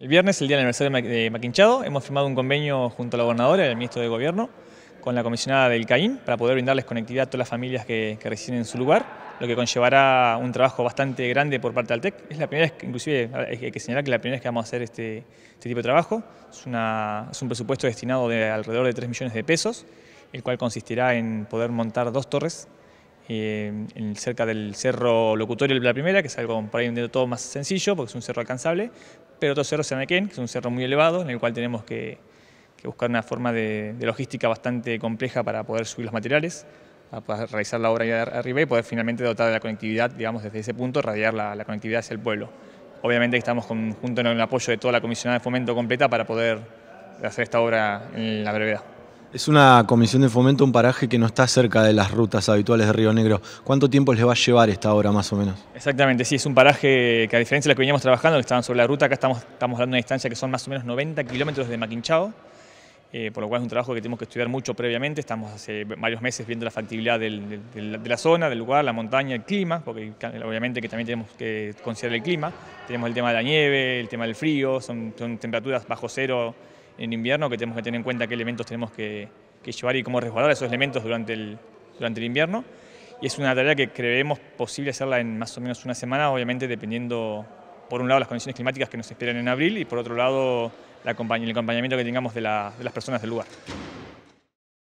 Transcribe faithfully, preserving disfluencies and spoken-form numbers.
El viernes, el día del aniversario de Maquinchado, hemos firmado un convenio junto a la gobernadora y al ministro de Gobierno con la comisionada del CAIN para poder brindarles conectividad a todas las familias que, que residen en su lugar, lo que conllevará un trabajo bastante grande por parte del TEC. Es la primera vez, que, inclusive hay que señalar que es la primera vez que vamos a hacer este, este tipo de trabajo. Es, una, es un presupuesto destinado de alrededor de tres millones de pesos, el cual consistirá en poder montar dos torres eh, en, cerca del cerro Locutorio de la primera, que es algo por ahí un todo más sencillo porque es un cerro alcanzable, pero otro cerro, Semequén, que es un cerro muy elevado, en el cual tenemos que, que buscar una forma de, de logística bastante compleja para poder subir los materiales, para poder realizar la obra ahí arriba y poder finalmente dotar de la conectividad, digamos, desde ese punto, radiar la, la conectividad hacia el pueblo. Obviamente estamos con, junto con el apoyo de toda la comisionada de fomento completa para poder hacer esta obra en la brevedad. Es una comisión de fomento, un paraje que no está cerca de las rutas habituales de Río Negro. ¿Cuánto tiempo les va a llevar esta obra más o menos? Exactamente, sí, es un paraje que a diferencia de lo que veníamos trabajando, que estaban sobre la ruta, acá estamos, estamos hablando de una distancia que son más o menos noventa kilómetros de Maquinchao, eh, por lo cual es un trabajo que tenemos que estudiar mucho previamente. Estamos hace varios meses viendo la factibilidad del, del, de la zona, del lugar, la montaña, el clima, porque obviamente que también tenemos que considerar el clima. Tenemos el tema de la nieve, el tema del frío, son, son temperaturas bajo cero en invierno que tenemos que tener en cuenta qué elementos tenemos que, que llevar y cómo resguardar esos elementos durante el, durante el invierno. Y es una tarea que creemos posible hacerla en más o menos una semana, obviamente dependiendo, por un lado, las condiciones climáticas que nos esperan en abril y por otro lado, la, el acompañamiento que tengamos de, la, de las personas del lugar.